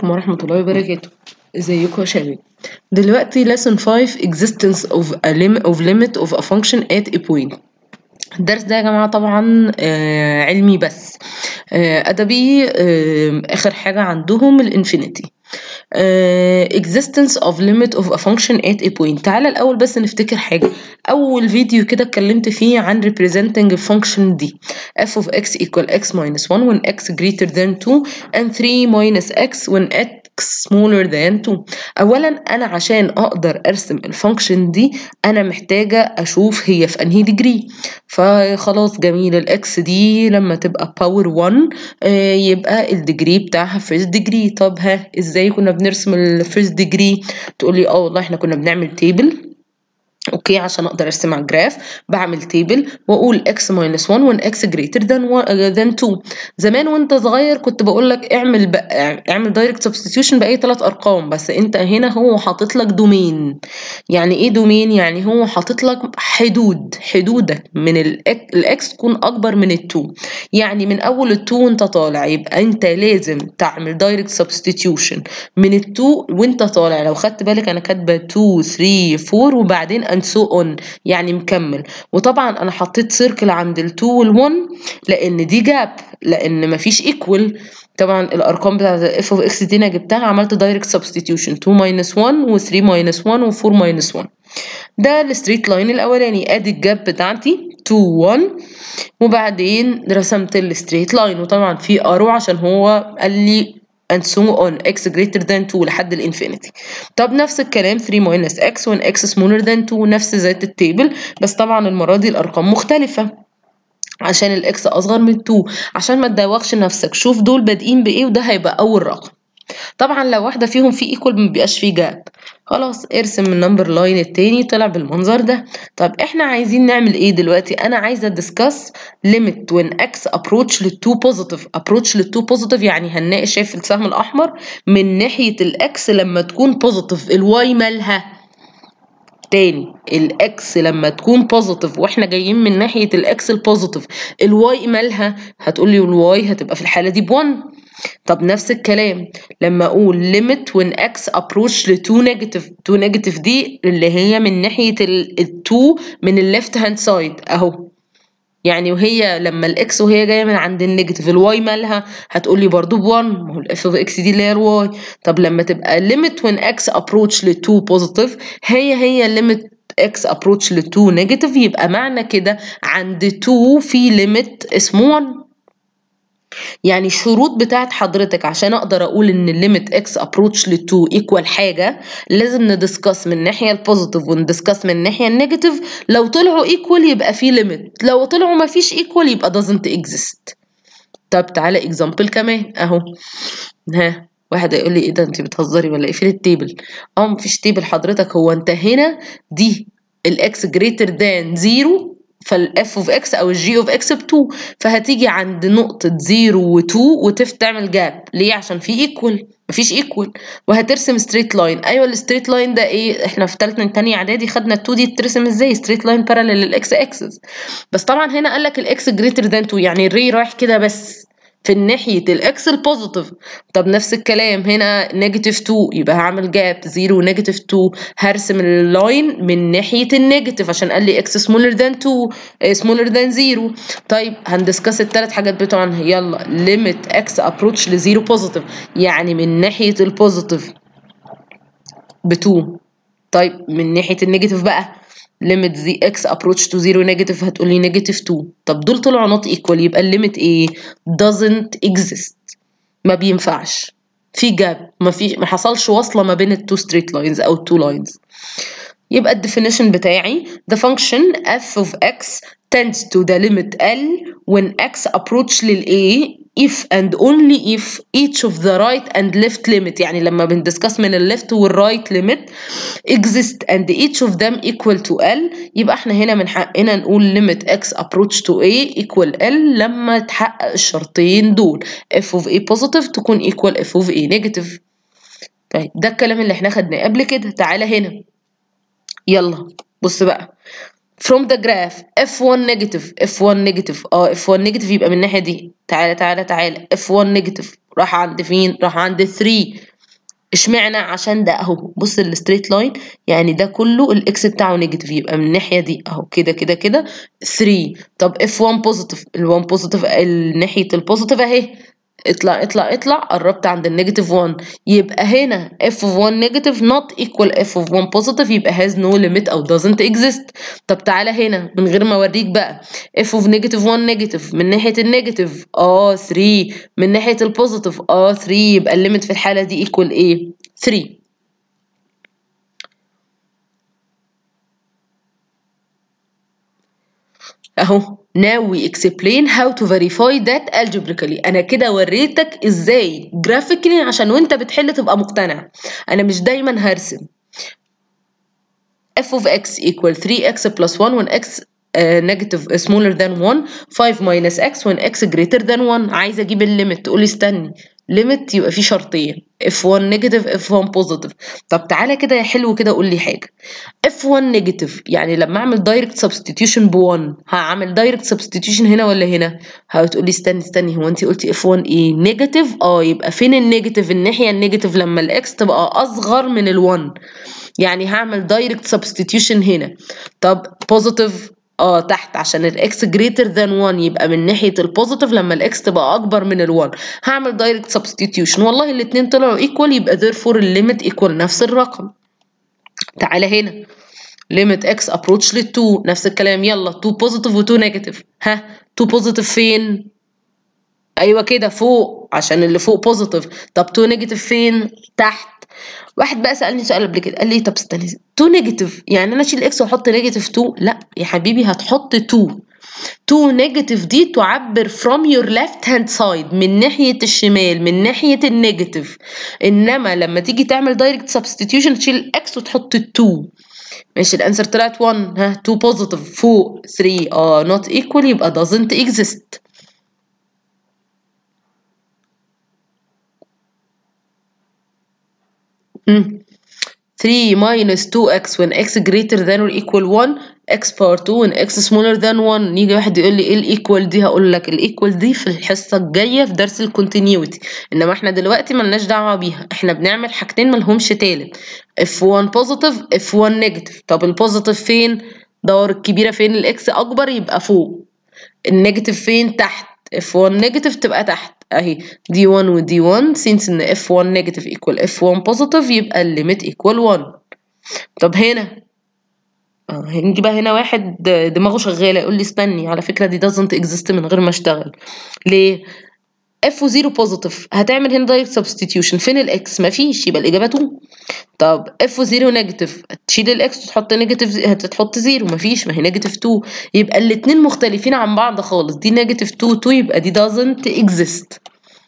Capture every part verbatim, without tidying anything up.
عليكم ورحمة الله وبركاته. ازيكم يا شباب؟ دلوقتي lesson five existence of a limit of limit of a function at a point. الدرس ده يا جماعة طبعا آه علمي بس آه أدبي. آه آخر حاجة عندهم الانفينيتي. Uh, existence of limit of a function at a point. تعالى الأول بس نفتكر حاجة. أول فيديو كده اتكلمت فيه عن representing function دي f of x equal x minus one when x greater than two and three minus x when x smaller than two. أولا أنا عشان أقدر أرسم الفانكشن دي أنا محتاجة أشوف هي في أنهي degree. فخلاص جميل، الإكس دي لما تبقى باور one آه يبقى الديجري بتاعها first degree. طب ها إزاي كنا بنرسم الفيرست ديجري؟ تقولي اه والله احنا كنا بنعمل تيبل. اوكي، عشان اقدر ارسم على الجراف بعمل تيبل واقول x minus one when x greater than one than two. زمان وانت صغير كنت بقول لك اعمل بقى اعمل دايركت سبستيتيوشن باي ثلاث ارقام، بس انت هنا هو حاطط لك دومين. يعني ايه دومين؟ يعني هو حاطط لك حدود، حدودك من الاكس تكون اكبر من التو. يعني من اول التو وانت طالع يبقى انت لازم تعمل دايركت سبستيتيوشن من التو وانت طالع. لو خدت بالك انا كاتبه اتنين تلاتة اربعة وبعدين and so on، يعني مكمل. وطبعا انا حطيت سيركل عند ال two وال one لان دي جاب، لان مفيش equal. طبعا الارقام بتاعت f of x دي انا جبتها عملت دايركت سبستيتيوشن two minus one و three minus one و four minus one. ده الستريت لاين الاولاني، ادي الجاب بتاعتي two one وبعدين رسمت الستريت لاين. وطبعا في ارو عشان هو قال لي and so on x greater than two لحد الانفينيتي. طب نفس الكلام three minus x when x smaller than two، نفس ذات التيبل، بس طبعا المرة دي الأرقام مختلفة عشان الاكس أصغر من two. عشان ما تدوخش نفسك شوف دول بادئين بإيه وده هيبقى أول رقم. طبعا لو واحدة فيهم في ايكوال مبيبقاش فيه جاب. خلاص ارسم النمبر لاين التاني طلع بالمنظر ده. طب احنا عايزين نعمل ايه دلوقتي؟ انا عايزة discuss limit when x approach للتو positive. approach للتو positive يعني هنلاقي شايف السهم الأحمر من ناحية الاكس لما تكون positive. الواي مالها؟ تاني، الاكس لما تكون بوزيتيف واحنا جايين من ناحيه الاكس البوزيتيف الواي مالها؟ هتقولي الواي هتبقى في الحاله دي بون. طب نفس الكلام لما اقول limit when x approach ل two negative. two negative دي اللي هي من ناحيه ال two من الليفت هاند سايد اهو، يعني وهي لما الاكس وهي جايه من عند النيجاتيف الواي مالها؟ هتقولي برضو بون، ما هو الاف اوف اكس دي اللي هي الواي. طب لما تبقى limit when x approach ل two positive هي هي limit x approach ل two negative، يبقى معنى كده عند two في limit اسمه one. يعني الشروط بتاعت حضرتك عشان اقدر اقول ان الليميت اكس ابروتش للتو ايكوال حاجه لازم ندسكس من الناحيه البوزيتيف وندسكس من الناحيه النيجاتيف. لو طلعوا ايكوال يبقى في ليميت، لو طلعوا ما فيش ايكوال يبقى doesn't exist. طب تعالى اكزامبل كمان اهو. ها واحد هيقول لي ايه ده انت بتهزري ولا ايه؟ فين التيبل؟ اه مفيش تيبل حضرتك. هو انت هنا دي الاكس جريتر ذان زيرو فالاف اوف اكس او الجي اوف اكس ب two، فهتيجي عند نقطة زيرو و two وتعمل جاب. ليه؟ عشان في ايكوال. مفيش ايكوال وهترسم ستريت لاين. ايوه الستريت لاين ده ايه؟ احنا في ثالثه من تانية اعدادي خدنا ال two دي ترسم ازاي؟ ستريت لاين بارالل للاكس اكسس. بس طبعا هنا قال لك الاكس جريتر ذان two يعني الري رايح كده بس في ناحية الاكس البوزيتيف. طب نفس الكلام هنا نيجاتيف two يبقى هعمل جاب زيرو ونيجاتيف two، هرسم اللاين من ناحية النيجاتيف عشان قال لي اكس سمولر ذان two سمولر ذان زيرو. طيب هندسكس الثلاث حاجات بتوعنا. يلا ليميت اكس ابروتش لزيرو بوزيتيف يعني من ناحية البوزيتيف ب two. طيب من ناحية النيجاتيف بقى limit the x approach to zero negative هتقولي negative two. طب دول طلعوا not equal يبقى الليميت ايه؟ doesn't exist، ما بينفعش، في جاب، ما في ما حصلش وصلة ما بين التو straight lines او التو lines. يبقى الديفينيشن بتاعي the function f of x tends to the limit L when x approach لل A if and only if each of the right and left limit. يعني لما بندسكس من ال left وال right limit exist and each of them equal to L يبقى احنا هنا من حقنا نقول limit x approach to A equal L لما تحقق الشرطين دول f of A positive تكون equal f of A negative. طيب ده الكلام اللي احنا خدناه قبل كده. تعالى هنا يلا بص بقى from the graph اف one negative اف one negative اه اف one negative يبقى من الناحية دي. تعالى تعالى تعالى اف one negative راح عند فين؟ راح عند three. اشمعنى؟ عشان ده اهو بص الستريت لاين، يعني ده كله الاكس بتاعه نيجاتيف، يبقى من الناحيه دي اهو كده كده كده ثلاثة. طب اف واحد بوزيتيف، ال1 بوزيتيف ناحيه البوزيتيف اهي، اطلع اطلع اطلع قربت عند النيجاتيف واحد، يبقى هنا f of واحد نيجاتيف not equal f of واحد positive، يبقى has no limit او doesn't exist. طب تعالى هنا من غير ما اوريك بقى، f of نيجاتيف واحد نيجاتيف من ناحية النيجاتيف اه ثلاثة، من ناحية البوزيتيف اه ثلاثة، يبقى الليميت في الحالة دي equal ايه؟ ثلاثة. اهو now we explain how to verify that algebraically. انا كده وريتك ازاي graphically عشان وانت بتحل تبقى مقتنع. انا مش دايما هرسم. f of x equal three x plus one when x uh, negative uh, smaller than one، five minus x when x greater than one. عايزه اجيب الليميت، تقولي استني، ليميت يبقى فيه شرطين اف واحد نيجاتيف اف واحد بوزيتيف. طب تعالى كده يا حلو كده قول لي حاجه، اف واحد نيجاتيف يعني لما اعمل دايركت سبستيتيوشن ب واحد هعمل دايركت سبستيتيوشن هنا ولا هنا؟ هتقولي استني استني، هو انت قلتي اف واحد ايه نيجاتيف؟ اه يبقى فين النيجاتيف؟ الناحيه النيجاتيف لما الاكس تبقى اصغر من ال1، يعني هعمل دايركت سبستيتيوشن هنا. طب بوزيتيف اه تحت عشان الاكس جريتر ذان واحد، يبقى من ناحيه البوزيتيف لما الاكس تبقى اكبر من ال1 هعمل دايركت سبستيتيوشن، والله الاثنين طلعوا ايكوال، يبقى therefore الليميت ايكوال نفس الرقم. تعالى هنا limit x approach لل اتنين نفس الكلام، يلا اتنين بوزيتيف و اتنين نيجاتيف، ها اتنين بوزيتيف فين؟ ايوه كده فوق عشان اللي فوق بوزيتيف. طب اتنين نيجاتيف فين؟ تحت. واحد بقى سألني سؤال قبل كده قال لي طب استني، اتنين نيجاتيف يعني انا اشيل اكس واحط نيجاتيف اتنين؟ لا يا حبيبي هتحط اتنين. اتنين نيجاتيف دي تعبر from your left hand side من ناحية الشمال من ناحية النيجاتيف، انما لما تيجي تعمل دايركت سبستيتيوشن تشيل اكس وتحط اتنين. ماشي الانسر طلعت واحد، ها اتنين بوزيتيف فوق ثلاثة اه not equal يبقى doesn't exist. امم three minus two x when x greater than or equal one، x power two when x smaller than one. يجي واحد يقول لي ايه الايكوال دي؟ هقول لك الايكوال دي في الحصه الجايه في درس الكونتينيوتي، انما احنا دلوقتي ملناش دعوه بيها، احنا بنعمل حاجتين ملهمش تالت، اف واحد بوزيتيف اف واحد نيجاتيف. طب البوزيتيف فين؟ دور الكبيره فين؟ الاكس اكبر يبقى فوق، النيجاتيف فين؟ تحت، اف واحد نيجاتيف تبقى تحت اهي دي واحد ودي واحد، since ان اف واحد نيجاتيف equal اف واحد بوزيتيف يبقى الليميت equal واحد. طب هنا اه هنجي بقى هنا واحد دماغه شغاله يقول لي استني على فكره دي doesn't exist من غير ما اشتغل. ليه؟ اف صفر بوزيتيف هتعمل هنا دايركت سبستيتيوشن، فين الاكس؟ مفيش، يبقى الاجابه اتنين. طب اف صفر نيجاتيف تشيل الاكس وتحط نيجاتيف، هتحط صفر، مفيش، ما هي نيجاتيف اتنين، يبقى الاتنين مختلفين عن بعض خالص، دي نيجاتيف اتنين اتنين يبقى دي doesn't exist.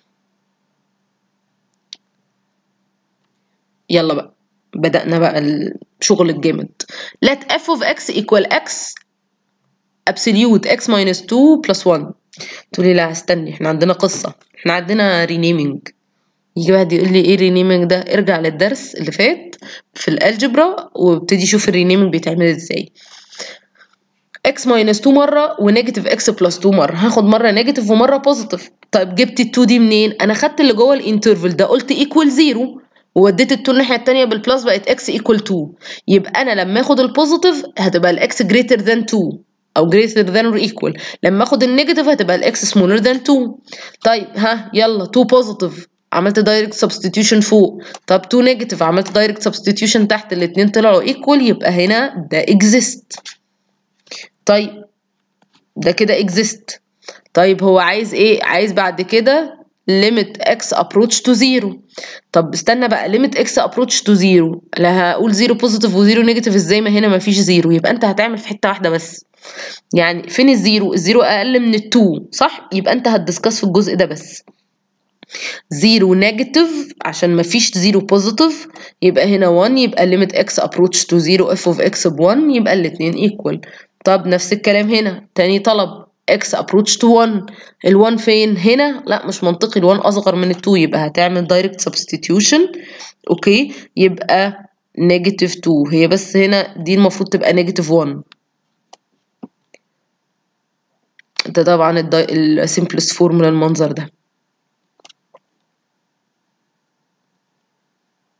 يلا بقى بدأنا بقى الشغل الجامد. let f of x equal x absolute x minus two plus one. تقولي لا استني احنا عندنا قصة، احنا عندنا renaming. يجي واحد يقول لي ايه renaming ده؟ ارجع للدرس اللي فات في الالجبرا وابتدي شوف الرينيمينج بيتعمل ازاي. x minus two مرة ونيجاتيف x plus two مرة، هاخد مرة نيجاتيف ومرة بوزيتيف. طيب جبت ال اتنين دي منين؟ انا خدت اللي جوه الانترفال ده قلت equal زيرو ووديت ال اتنين الناحية التانية بالبلس بقت x equal اتنين، يبقى انا لما اخد البوزيتيف هتبقى الاكس greater than اتنين او greater than or equal، لما اخد النيجاتيف هتبقى الاكس smaller than اتنين. طيب ها يلا اتنين بوزيتيف عملت دايركت سبستيتيوشن فوق، طب اتنين نيجاتيف عملت دايركت سبستيتيوشن تحت، الاتنين طلعوا equal يبقى هنا ده exist. طيب ده كده exist. طيب هو عايز ايه؟ عايز بعد كده limit x approach to zero. طب استنى بقى limit x approach to zero، لا هقول زيرو بوزيتيف وزيرو نيجاتيف ازاي؟ ما هنا مفيش زيرو، يبقى انت هتعمل في حته واحده بس. يعني فين الزيرو؟ الزيرو اقل من الاتنين صح؟ يبقى انت هتدسكس في الجزء ده بس. زيرو نيجاتيف عشان مفيش زيرو بوزيتيف يبقى هنا واحد، يبقى limit x approach to zero f of x ب واحد، يبقى الاتنين equal. طب نفس الكلام هنا تاني طلب x approach to واحد، ال1 فين؟ هنا لا مش منطقي، ال1 اصغر من ال2 يبقى هتعمل direct substitution. اوكي يبقى نيجاتيف اتنين، هي بس هنا دي المفروض تبقى نيجاتيف واحد. ده طبعا السمبلست فورمولا المنظر ده.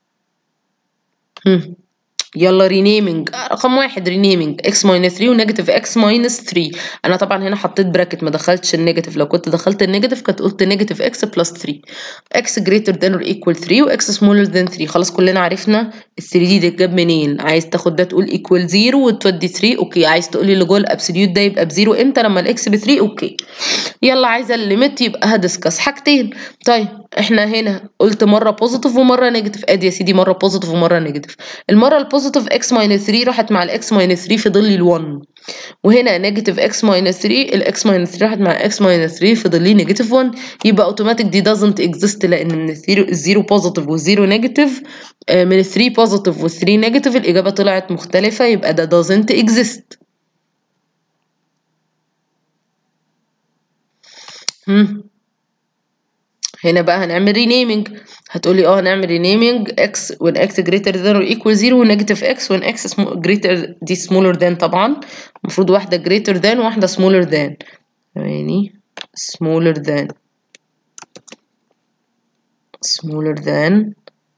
هم. يلا رينيمينج رقم واحد رينيمينج x minus ثري ونيجاتيف x minus ثري. انا طبعا هنا حطيت براكت ما دخلتش النيجاتيف، لو كنت دخلت النيجاتيف كنت قلت نيجاتيف x بلس ثري. x greater than or equal ثري و x smaller than ثري. خلاص كلنا عرفنا ال ثري دي تتجاب منين. عايز تاخد ده تقول equal زيرو وتودي ثري اوكي. عايز تقولي اللي جوه الابسوليوت ده يبقى بزيرو امتى؟ لما الاكس ب ثري اوكي. يلا عايزه الليميت يبقى هدسكس حاجتين. طيب احنا هنا قلت مره بوزيتيف ومره نيجاتيف. ادي يا سيدي مره بوزيتيف ومره نيجاتيف. المره البوزيتيف x minus ثري راحت مع الاكس minus ثري فضل لي ال1، وهنا نيجاتيف x minus ثري الاكس minus ثري راحت مع x minus ثري فضل لي نيجاتيف واحد. يبقى اوتوماتيك دي doesn't exist لان من الزيرو بوزيتيف والزيرو نيجاتيف من الثري بوزيتيف والثري نيجاتيف الاجابه طلعت مختلفه، يبقى ده doesn't exist. هم. هنا بقى هنعمل رينيمينج. هتقولي اه هنعمل رينيمينج x when x greater than or equal زيرو ونيجاتيف x when x greater دي smaller than. طبعا المفروض واحدة greater than وواحدة smaller than. يعني smaller than smaller than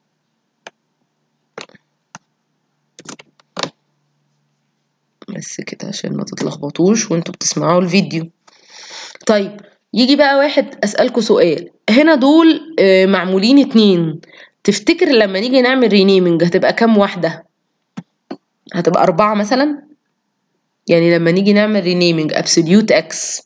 بس كده عشان ما تتلخبطوش وانتوا بتسمعوا الفيديو. طيب يجي بقى واحد اسألكوا سؤال. هنا دول معمولين اتنين، تفتكر لما نيجي نعمل رينيمينج هتبقى كام واحدة؟ هتبقى أربعة مثلا؟ يعني لما نيجي نعمل رينيمينج absolute x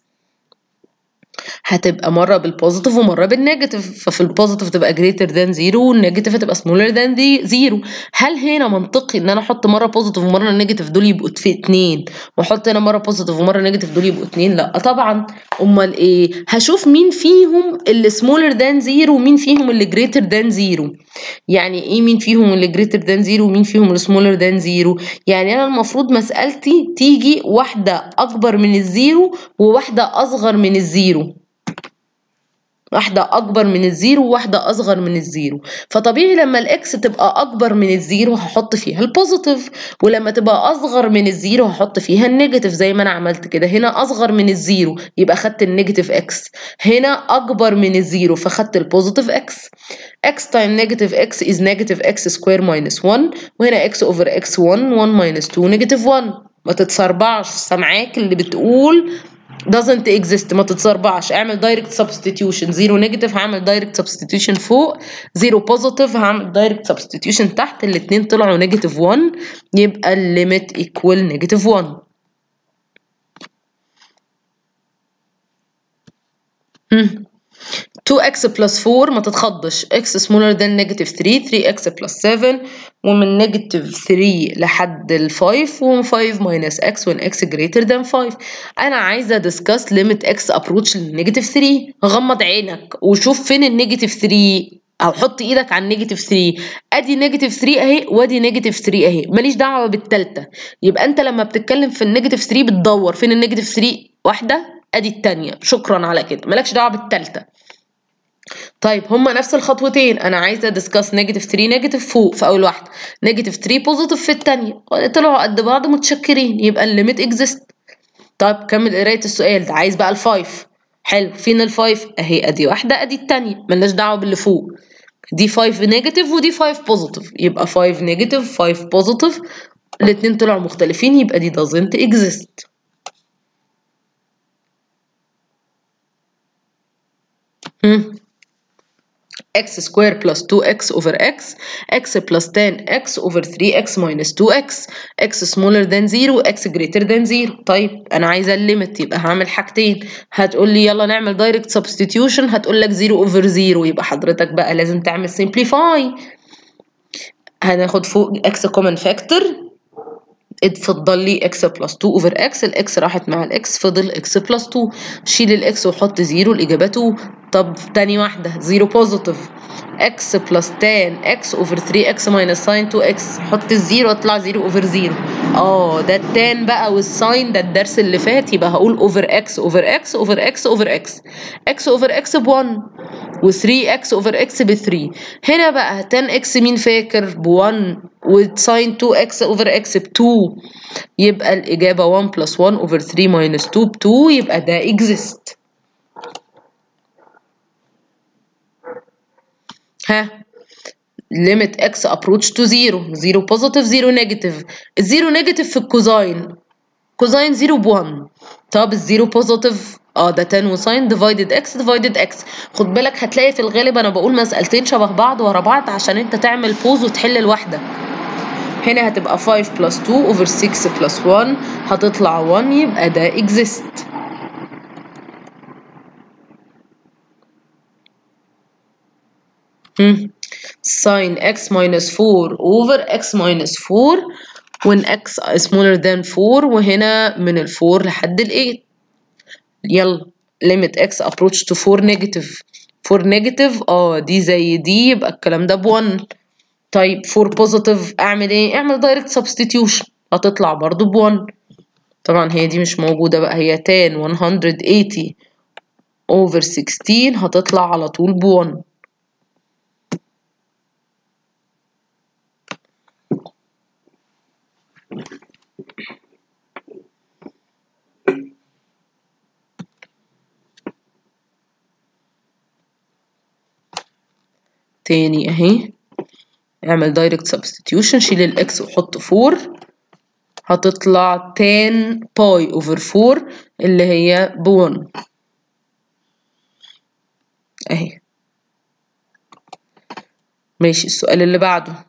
هتبقى مرة بالبوزيتيف ومرة بالنيجاتيف، ففي البوزيتيف تبقى greater than زيرو والنيجاتيف هتبقى smaller than زيرو. هل هنا منطقي ان انا احط مرة بوزيتيف ومرة نيجاتيف دول يبقوا في اتنين، واحط هنا مرة بوزيتيف ومرة نيجاتيف دول يبقوا اتنين؟ لا طبعا. امال ايه؟ هشوف مين فيهم اللي smaller than زيرو ومين فيهم اللي greater than زيرو. يعني ايه مين فيهم اللي greater than زيرو ومين فيهم اللي smaller than زيرو؟ يعني انا المفروض مسألتي تيجي واحدة اكبر من الزيرو وواحدة اصغر من الزيرو، واحدة أكبر من الزيرو وواحدة أصغر من الزيرو. فطبيعي لما الإكس تبقى أكبر من الزيرو هحط فيها البوزيتيف، ولما تبقى أصغر من الزيرو هحط فيها النيجاتيف زي ما أنا عملت كده. هنا أصغر من الزيرو يبقى خدت النيجاتيف إكس، هنا أكبر من الزيرو فخدت البوزيتيف إكس. x times negative x is negative x square minus واحد، وهنا x over x واحد واحد minus اتنين negative واحد. ما تتسربعش، سامعاك اللي بتقول doesn't exist ما تتصربعش. اعمل direct substitution. زيرو نيجاتيف هعمل direct substitution فوق، زيرو بوزيتيف هعمل direct substitution تحت. الاتنين طلعوا نيجاتيف واحد يبقى الليميت equal نيجاتيف واحد. هم. تو اكس plus فور ما تتخضش. x smaller than negative ثري، ثري اكس plus سفن، ومن negative ثري لحد ال فايف، ومن فايف minus x when x greater than فايف. أنا عايزة discuss limit x approach للنيجاتيف ثري. غمض عينك وشوف فين النيجاتيف ثري، أو حط إيدك على النيجاتيف ثري. أدي نيجاتيف ثري أهي وأدي نيجاتيف ثري أهي، ماليش دعوة بالتالتة. يبقى أنت لما بتتكلم في النيجاتيف ثري بتدور فين النيجاتيف ثري. واحدة أدي التانية، شكرا على كده، مالكش دعوة بالتالتة. طيب هما نفس الخطوتين. انا عايزه ديسكاس نيجاتيف ثري نيجاتيف فوق في اول واحده، نيجاتيف ثري بوزيتيف في الثانيه، طلعوا قد بعض متشكرين يبقى الليميت اكزيست. طيب كمل قرايه السؤال ده. عايز بقى الفايف. حلو، فين الفايف؟ اهي ادي واحده ادي الثانيه، ملناش دعوه باللي فوق. دي فايف نيجاتيف ودي فايف بوزيتيف، يبقى فايف نيجاتيف فايف بوزيتيف، الاثنين طلعوا مختلفين يبقى دي doesn't exist. هم. x square plus تو x over x x plus tan x over ثري x minus تو x x smaller than زيرو x greater than زيرو. طيب أنا عايزة الليمت يبقى هعمل حاجتين. هتقول لي يلا نعمل direct substitution، هتقول لك زيرو over زيرو، يبقى حضرتك بقى لازم تعمل simplify. هناخد فوق x common factor، اتفضل لي x plus تو over x، الاكس راحت مع الاكس فضل x plus تو، شيل الاكس وحط زيرو الاجابه تو. طب تاني واحده زيرو بوزيتيف x plus tan x over ثري x minus sin تو x، حط الزيرو اطلع زيرو over زيرو. اه ده التان بقى والساين ده الدرس اللي فات، يبقى هقول over x over x over x over x x over x ب واحد و ثري x over x ب ثري. هنا بقى tan x مين فاكر ب واحد وساين تو x over x ب تو، يبقى الإجابة واحد plus واحد over ثري minus تو ب تو، يبقى ده exist. ها limit x approach to zero zero positive zero negative. الزيرو نيجاتيف في الكوزاين، كوزاين زيرو بوان. طب الزيرو بوزيتيف اه ده تن وساين ديفايدد اكس ديفايدد اكس. خد بالك هتلاقي في الغالب انا بقول مسألتين شبه بعض ورا بعض عشان انت تعمل بوز وتحل الواحدة. هنا هتبقى خمسة بلس اتنين اوفر ستة بلس واحد هتطلع واحد يبقى ده exist. هم sin x minus four over x minus four when x smaller than four وهنا من ال four لحد ال eight. يلا limit x approach to four negative. four negative اه دي زي دي يبقى الكلام ده ب one. طيب four positive اعمل ايه؟ اعمل direct substitution هتطلع برضو ب one. طبعا هي دي مش موجودة بقى، هي tan one hundred eighty over sixteen هتطلع على طول ب one. تاني اهي اعمل direct substitution شيل الاكس وحط four هتطلع tan باي over four اللي هي ب one اهي. ماشي السؤال اللي بعده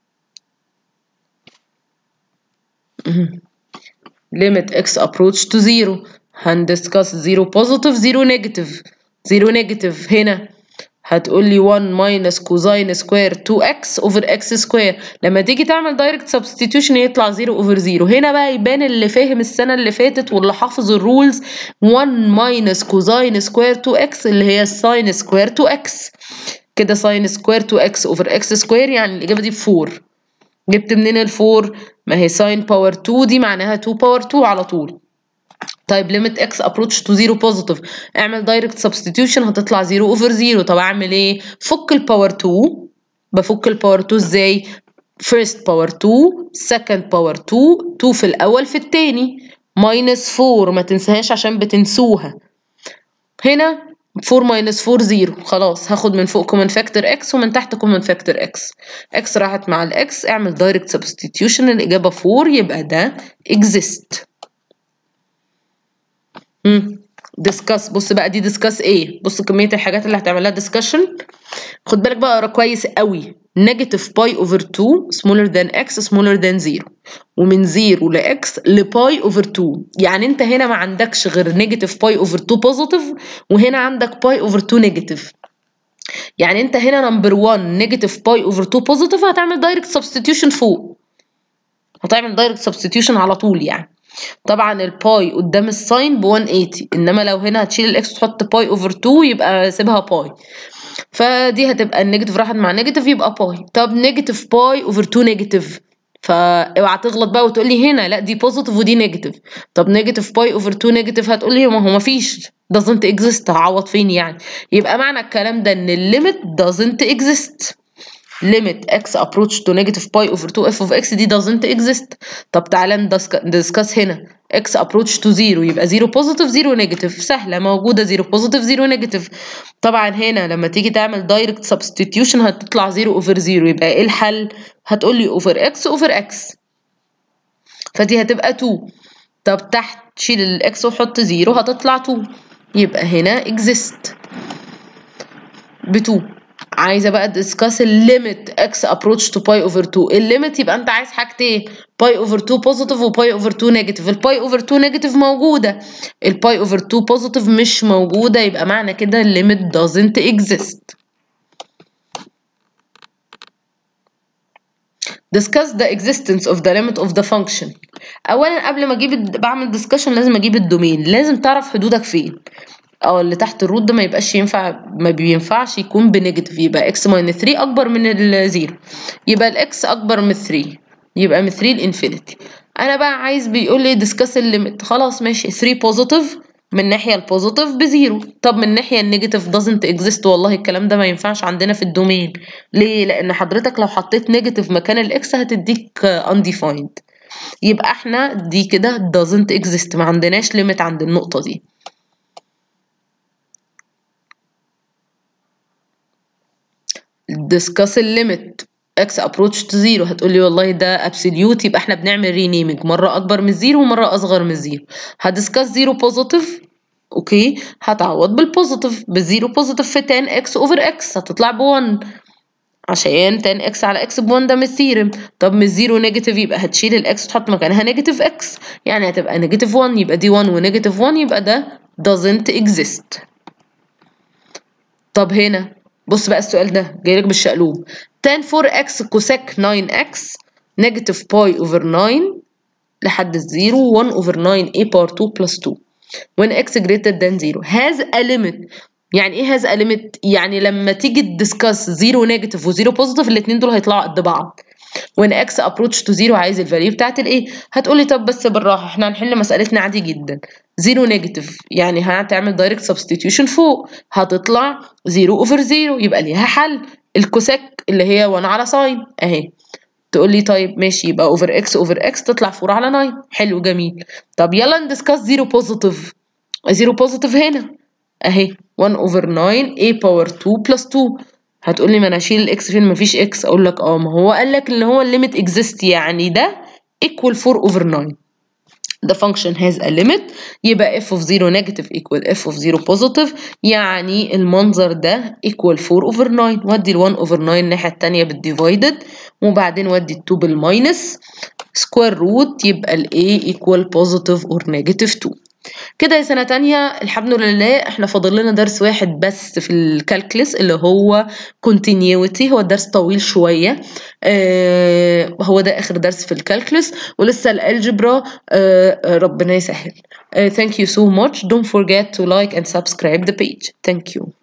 limit x approach to zero هندسكس zero positive zero negative. zero negative هنا هتقولي one minus cosine square two x over x square. لما تيجي تعمل direct substitution يطلع zero over zero. هنا بقى يبان اللي فاهم السنة اللي فاتت واللي حافظ الرولز one minus cosine square two x اللي هي sin square two x. كده sin square two x over x square يعني الإجابة دي four. جبت منين ال four؟ ما هي sin power two دي معناها two power two على طول. طيب limit x approach to zero positive اعمل direct substitution هتطلع zero over zero. طب اعمل ايه؟ فك الباور two. بفك الباور two ازاي؟ first power two second power two two في الاول في التاني minus four ما تنساهاش عشان بتنسوها. هنا four minus four zero. خلاص هاخد من فوق common factor x ومن تحت common factor x. x راحت مع ال x اعمل direct substitution الإجابة four يبقى ده exist. امم discuss. بص بقى دي discuss ايه؟ بص كمية الحاجات اللي هتعملها discussion. خد بالك بقى اقرا كويس قوي. negative pi over two smaller than x smaller than zero ومن zero ل x ل pi over two. يعني انت هنا ما عندكش غير negative pi over two positive وهنا عندك pi over two negative. يعني انت هنا number one negative pi over two positive هتعمل direct substitution فوق. هتعمل direct substitution على طول يعني. طبعا الباي قدام الساين ب one eighty انما لو هنا هتشيل الاكس وتحط باي اوفر two يبقى سيبها باي. فدي هتبقى النيجاتيف راحت مع نيجاتيف يبقى باي. طب نيجاتيف باي اوفر two نيجاتيف فاوعى تغلط بقى وتقول لي هنا لا دي بوزيتيف ودي نيجاتيف. طب نيجاتيف باي اوفر two نيجاتيف هتقول لي ما هو ما فيش doesn't exist هعوض فين يعني. يبقى معنى الكلام ده ان الليميت doesn't exist. limit x approach to negative pi over two f of x دي doesn't exist. طب تعالى ندسكس هنا x approach to zero يبقى zero positive zero negative سهلة موجودة zero positive zero negative. طبعا هنا لما تيجي تعمل direct substitution هتطلع zero over zero يبقى ايه الحل؟ هتقولي over x over x فدي هتبقى two. طب تحت شيل الاكس وحط زيرو هتطلع two يبقى هنا exist ب two. عايزه بقى discuss الليميت x approach to pi over two. الليميت يبقى انت عايز حاجتين pi over two positive و pi over two negative. ال pi over two negative موجوده ال pi over two positive مش موجوده يبقى معنى كده الليميت doesn't exist. discuss the existence of the limit of the function. اولا قبل ما اجيب بعمل discussion لازم اجيب الدومين. لازم تعرف حدودك فين. اه اللي تحت الروت ده ما يبقاش ينفع ما بينفعش يكون بنيجاتيف يبقى x minus three اكبر من الزيرو يبقى الاكس اكبر من three يبقى من three لانفينيتي. انا بقى عايز بيقول لي discuss الليميت. خلاص ماشي three بوزيتيف من الناحيه البوزيتيف بزيرو. طب من الناحيه النيجاتيف doesn't exist. والله الكلام ده ما ينفعش عندنا في الدومين. ليه؟ لان حضرتك لو حطيت نيجاتيف مكان الاكس هتديك undefined يبقى احنا دي كده doesn't exist ما عندناش ليميت عند النقطه دي. discuss الليميت x approach to zero هتقولي والله ده absolute، يبقى احنا بنعمل renaming مرة أكبر من الزيرو ومرة أصغر من الزيرو. هدسكاس زيرو بوزيتيف، اوكي، هتعوض بالبوزيتيف، بالزيرو بوزيتيف في تان اكس اوفر اكس هتطلع بواحد، عشان تان اكس على اكس بواحد ده من الثيرم. طب من الزيرو نيجاتيف يبقى هتشيل الاكس وتحط مكانها نيجاتيف اكس، يعني هتبقى نيجاتيف واحد، يبقى دي واحد ونيجاتيف واحد يبقى ده doesn't exist. طب هنا بص بقى السؤال ده جايلك بالشقلوب. تان فور اكس كوسيك تسعة اكس نيجاتيف باي اوفر تسعة لحد الزيرو واحد اوفر تسعة a باور اتنين بلس اتنين when x greater than zero has a limit. يعني ايه has a limit؟ يعني لما تيجي تدسكاس زيرو نيجاتيف وزيرو بوزيتيف الاثنين دول هيطلعوا قد بعض. when x approach to zero عايز الفاليو بتاعت الايه. هتقولي طب بس بالراحه احنا هنحل مسألتنا عادي جدا. زيرو نيجاتيف يعني هتعمل دايركت سبستيتيوشن فوق هتطلع زيرو اوفر زيرو، يبقى ليها حل الكوسيك اللي هي واحد على ساين اهي. تقول لي طيب ماشي يبقى اوفر اكس اوفر اكس تطلع فور على تسعة. حلو جميل. طب يلا ندسكاس زيرو بوزيتيف. زيرو بوزيتيف هنا اهي واحد اوفر تسعة a باور اتنين بلس اتنين. هتقول لي ما انا اشيل الاكس فين مفيش اكس. اقول لك اه ما هو قال لك ان هو الليميت اكزيست، يعني ده equal فور اوفر تسعة. the function has a limit يبقى f of zero negative equal f of zero positive، يعني المنظر ده equal فور اوفر تسعة. ودي ال واحد اوفر تسعة الناحية التانية بالديفايدد وبعدين ودي ال اتنين بالماينس سكوير روت يبقى ال a equal positive or negative اتنين. كده يا سنة تانية الحمد لله احنا فاضل لنا درس واحد بس في الكالكلس اللي هو continuity. هو الدرس طويل شوية، اه هو ده آخر درس في الكالكلس ولسه الالجبرا اه ربنا يسهل. اه thank you so much. Don't forget to like and subscribe the page. Thank you.